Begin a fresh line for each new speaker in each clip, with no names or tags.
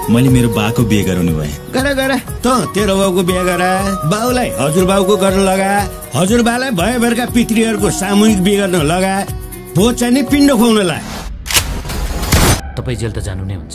मैले मेरो बाको बिहे गराउनु भएँ।
गर तेरो बाउको बिहे गर, बाउलाई हजुरबाउको गर्न लगा, हजुरबालाई भयभरका पितृहरूको सामूहिक बिहे गर्न लगा, भोज चाहिँ पिण्ड खुवाउनलाई।
तपाईँ जेल त जानु नै हुन्छ।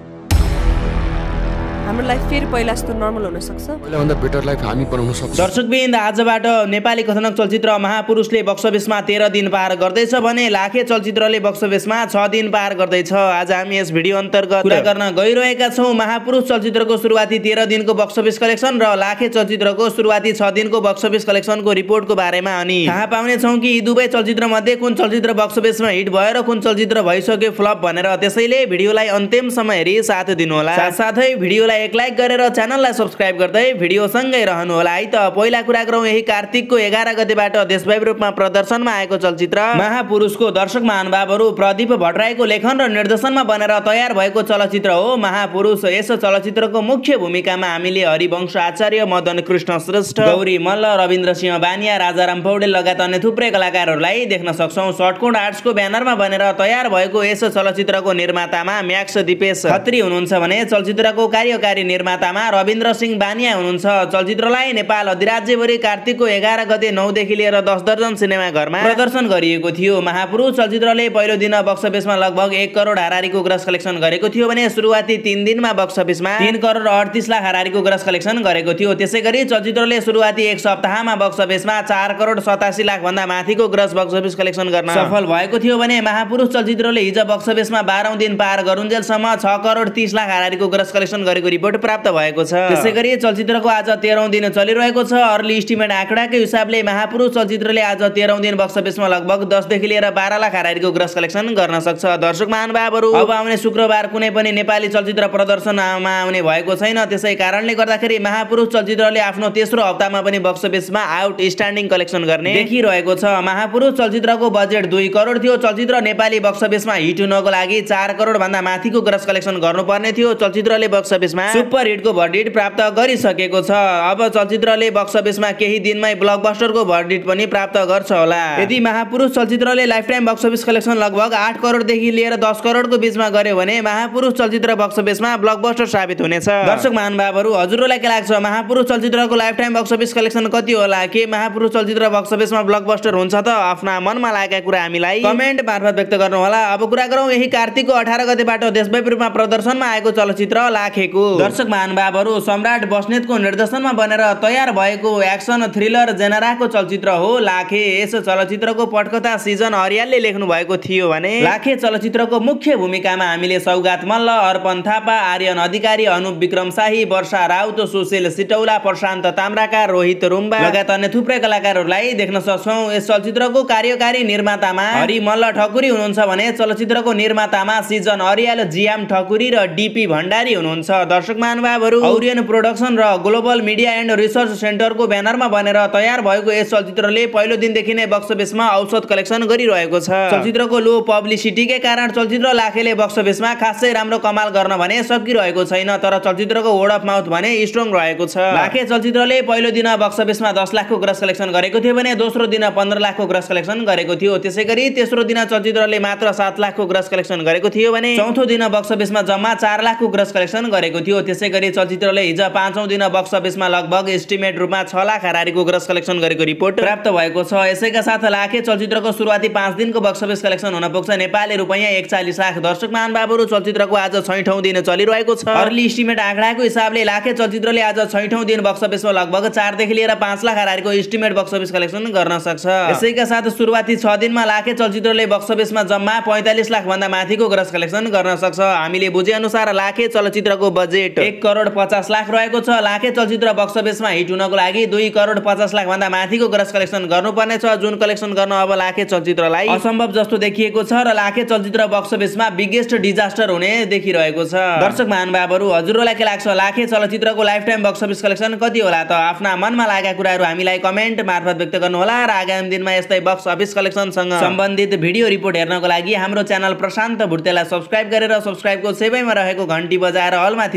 हाम्रो लाइफ फेरि पहिला जस्तो नर्मल हुन सक्छ,
पहिलाभन्दा बेटर लाइफ हामी बनाउन सक्छौँ।
दर्शकवृन्द, आजबाट नेपाली कथानक चलचित्र महापुरुषले बक्स अफिसमा 13 दिन पार गर्दैछ भने लाखे चलचित्रले बक्स अफिसमा 6 दिन पार गर्दैछ। आज हामी यस भिडियो अन्तर्गत कुरा गर्न गइरहेका छौँ महापुरुष चलचित्रको सुरुवाती 13 दिनको बक्स अफिस कलेक्सन र लाखे चलचित्रको सुरुवाती 6 दिनको बक्स अफिस कलेक्सनको रिपोर्टको बारेमा। अनि थाहा पाउने छौँ कि यी दुवै चलचित्र मध्ये कुन चलचित्र बक्स अफिसमा हिट भयो र कुन चलचित्र भइसक्यो फ्लप भनेर। त्यसैले भिडियोलाई अन्तिमसम्म हेरी साथ दिनुहोला। साथसाथै भिडियोलाई एक लाइक गरेर च्यानललाई सब्स्क्राइब गर्दै भिडियो सँगै रहनु होला है त। पहिला कुरा गरौँ यही कार्तिकको 11 गतेबाट देशव्यापी रूपमा प्रदर्शनमा आएको चलचित्र महापुरुषको। दर्शक महानुभावहरू प्रदीप भट्टराईको लेखन र निर्देशनमा बनेर तयार भएको चलचित्र हो महापुरुष। यस चलचित्रको मुख्य भूमिकामा हामीले हरिवंश आचार्य, मदन कृष्ण श्रेष्ठ, गौरी मल्ल, रविन्द्र सिंह बानिया, राजाराम पौडेल लगायत अन्य थुप्रै कलाकारहरूलाई देख्न सक्छौँ। शर्टकोट आर्ट्सको ब्यानरमा बनेर तयार भएको यस चलचित्रको निर्मातामा म्याक्स दिपेश खत्री हुनुहुन्छ भने चलचित्रको कार्यकारी निर्मातामा रविन्द्र सिंह बानिया हुनुहुन्छ। चलचित्रलाई नेपाल अधिराज्यभरि कार्तिकको 11 गते 9 देखि लिएर 10 दर्जन सिनेमा घरमा प्रदर्शन गरिएको थियो। महापुरुष चलचित्रले पहिलो दिन बक्स अफिसमा लगभग 1 करोड हाराहारीको ग्रस कलेक्सन गरेको थियो भने सुरुवाती 3 दिनमा बक्स अफिसमा 3 करोड 38 लाख हाराहारीको ग्रस कलेक्सन गरेको थियो। त्यसैगरी चलचित्रले सुरुवाती 1 सप्ताहमा बक्स अफिसमा 4 करोड 87 लाख भन्दा माथिको ग्रस बक्स अफिस कलेक्सन गर्न सफल भएको थियो भने महापुरुष चलचित्रले हिजो बक्स अफिसमा 12औं दिन पार गरुन्जेलसम्म 6 करोड 30 लाख हाराहारीको ग्रस कलेक्सन गरेको रिपोर्ट प्राप्त भएको छ। त्यसैगरी चलचित्रको आज 13औं दिन चलिरहेको छ। अर्ली इस्टिमेट आँकडाको हिसाबले महापुरुष चलचित्रले आज 13औं दिन बक्स अफिसमा लगभग 10 देखि लिएर 12 लाख हाराहारीको ग्रस कलेक्सन गर्न सक्छ। दर्शक महानुभावहरू, अब आउने शुक्रबार कुनै पनि नेपाली चलचित्र प्रदर्शनमा आउने भएको छैन। त्यसै कारणले गर्दाखेरि महापुरुष चलचित्रले आफ्नो तेस्रो हप्तामा पनि बक्स अफिसमा आउटस्ट्यान्डिङ कलेक्सन गर्ने देखिरहेको छ। महापुरुष चलचित्रको बजेट 2 करोड थियो। चलचित्र नेपाली बक्स अफिसमा हिट हुनको लागि 4 करोड भन्दा माथिको ग्रस कलेक्सन गर्नुपर्ने थियो। चलचित्रले बक्स अफिसमा सुपर हिटको भर्डिट प्राप्त गरिसकेको छ। अब चलचित्रले बक्स अफिसमा केही दिनमै ब्लकबस्टरको भर्डिट पनि प्राप्त गर्छ होला। यदि महापुरुष चलचित्रले lifetime box office collection लगभग 8 करोड देखि लिएर 10 करोडको बीचमा गर्यो भने महापुरुष चलचित्र बक्स अफिसमा ब्लकबस्टर साबित हुनेछ। दर्शक महानुभावहरू, हजुरहरूलाई के लाग्छ महापुरुष चलचित्रको lifetime box office collection कति होला? के महापुरुष चलचित्र बक्स अफिसमा ब्लकबस्टर हुन्छ त? आफ्ना मनमा लागेका कुरा हामीलाई कमेन्ट मार्फत व्यक्त गर्नु होला। अब कुरा गरौँ यही कार्तिकको 18 गतेबाट देशव्यापी रूपमा प्रदर्शनमा आएको चलचित्र लाखेको। दर्शक महानुभावहरू, सम्राट बस्नेतको निर्देशनमा बनेर तयार भएको एक्सन थ्रिलर जेनराको चलचित्र हो लाखे। यस चलचित्रको पटकथा सिजन अर्यालले लेख्नु भएको थियो भने लाखे चलचित्रको मुख्य भूमिकामा हामीले सौगात मल्ल, अर्पण थापा, आर्यन अधिकारी, अनुप विक्रम शाही, वर्षा राउत, सुशील सिटौला, प्रशान्त ताम्राकार, रोहित रुम्बा लगायत अन्य थुप्रै कलाकारहरूलाई देख्न सक्छौँ। यस चलचित्रको कार्यकारी निर्मातामा हरि मल्ल ठकुरी हुनुहुन्छ भने चलचित्रको निर्मातामा सिजन अर्याल, जियाम ठकुरी र डीपी भण्डारी हुनुहुन्छ। दर्शक महानुभावहरू, ओरियन प्रोडक्सन र ग्लोबल मिडिया एन्ड रिसर्च सेन्टरको ब्यानरमा बनेर तयार भएको यस चलचित्रले पहिलो दिनदेखि नै बक्स अफिसमा औसत कलेक्सन गरिरहेको छ। चलचित्रको लो पब्लिसिटीकै कारण चलचित्र लाखेले बक्स अफिसमा खासै राम्रो कमाल गर्न भने सकिरहेको छैन, तर चलचित्रको वर्ड अफ माउथ भने स्ट्रङ रहेको छ। लाखे चलचित्रले पहिलो दिन बक्स अफिसमा 10 लाखको ग्रस कलेक्सन गरेको थियो भने दोस्रो दिन 15 लाखको ग्रस कलेक्सन गरेको थियो। त्यसैगरी तेस्रो दिन चलचित्रले मात्र 7 लाखको ग्रस कलेक्सन गरेको थियो भने चौथो दिन बक्स अफिसमा जम्मा 4 लाखको ग्रस कलेक्सन गरेको थियो। त्यसैगरी चलचित्रले हिजो 5औं दिन बक्स अफिसमा लगभग एस्टिमेट रूपमा 6 लाख हाराहारीको ग्रस कलेक्सन गरेको रिपोर्ट प्राप्त भएको छ। यसैका साथ लाखे चलचित्रको सुरुवाती 5 दिनको बक्स अफिस कलेक्सन हुन पुग्छ नेपाली रुपैयाँ 41 लाख। दर्शक महानुभावहरू, चलचित्रको आज 6औं दिन चलिरहेको छ। अर्ली इस्टिमेट आँकडाको हिसाबले लाखे चलचित्रले आज 6औं दिन बक्स अफिसमा लगभग 4 देखि लिएर 5 लाख हाराहारीको एस्टिमेट बक्स अफिस कलेक्सन गर्न सक्छ। यसैका साथ सुरुवाती 6 दिनमा लाखे चलचित्रले बक्स अफिसमा जम्मा 45 लाख भन्दा माथिको ग्रस कलेक्सन गर्न सक्छ। हामीले बुझे अनुसार लाखे चलचित्रको बजेट 1 करोड 50 लाख रहेको छ। लाखे चलचित्र बक्स अफिसमा हिट हुनको लागि 2 करोड 50 लाख भन्दा माथिको ग्रस कलेक्सन गर्नुपर्ने छ, जुन कलेक्सन गर्न अब लाखे चलचित्रलाई असम्भव जस्तो देखिएको छ र लाखे चलचित्र बक्स अफिसमा बिगेस्ट डिजास्टर हुने देखिरहेको छ। दर्शक महानुभावहरू, हजुरहरूलाई के लाग्छ लाखे चलचित्रको lifetime box office collection कति होला त? आफ्ना मनमा लागेका कुराहरू हामीलाई कमेन्ट मार्फत व्यक्त गर्नु होला र आगामी दिनमा यस्तै बक्स अफिस कलेक्सनसँग सम्बन्धित भिडियो रिपोर्ट हेर्नको लागि हाम्रो च्यानल प्रशान्त भुटेलाई सब्स्क्राइब गरेर सब्स्क्राइबको सेवैमा रहेको घण्टी बजाएर अलमाथि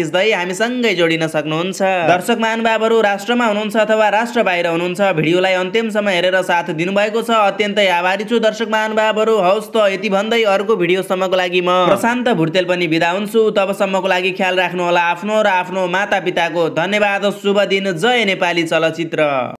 थिच्दै हामीसँगै जोडिन सक्नुहुन्छ। दर्शक महानुभावहरू राष्ट्रमा हुनुहुन्छ अथवा राष्ट्र बाहिर हुनुहुन्छ, भिडियोलाई अन्त्यसम्म हेरेर साथ दिनुभएको छ, अत्यन्तै आभारी छु दर्शक महानुभावहरू। हौस् त यति भन्दै अर्को भिडियोसम्मको लागि म प्रशान्त भुर्तेल पनि बिदा हुन्छु। तबसम्मको लागि ख्याल राख्नु होला आफ्नो र आफ्नो मातापिताको। धन्यवाद। शुभ दिन। जय नेपाली चलचित्र।